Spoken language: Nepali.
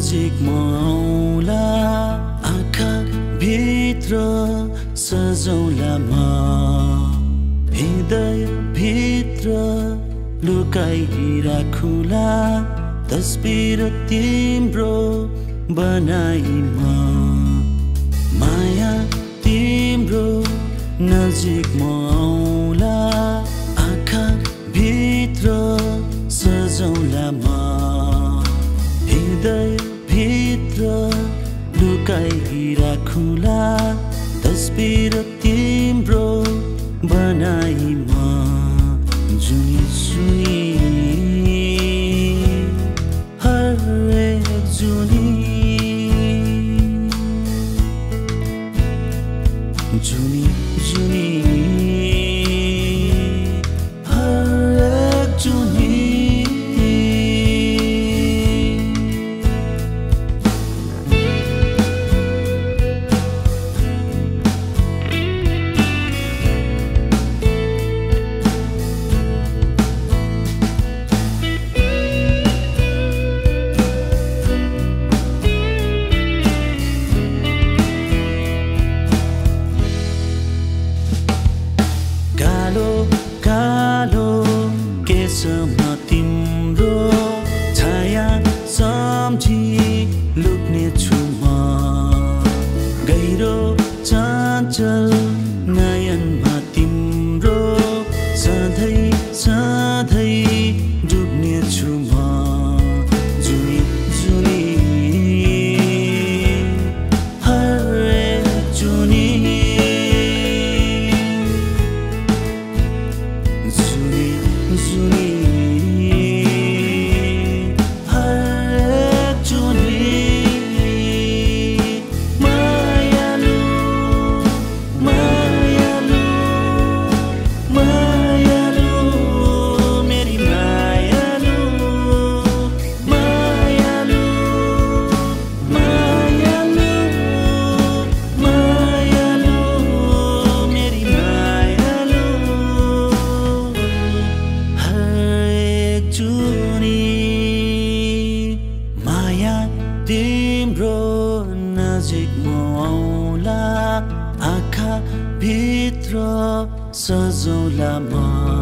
नजिक आउला आँखा भित्र सजौला म हृदय भित्र लुकाइराखुला तस्बिर तिम्रो बनाई म माया तिम्रो नजिक आउला आँखा भित्र सजौला म हृदय भित्र लुकाइराखुला तस्बिर तिम्रो बनाई म जुनी जुनी हरेक जुनी जुनी जुनी हरेक जुनी कालो केसमा तिम्रो छाया सम्झी लुक्ने छु म गहिरो चञ्चल नयनमा तिम्रो सधैँ सधैँ डुब्ने छु म जुनी जुनी हरेक जुनी जुनी जुनी हरेक जुनी मायालु मायालु मायालु मेरी मायालु मायालु मायालु मायालु मेरी मायालु हरेक जुनी माया तिम्रो नजिक आउला आँखा भित्र सजौला म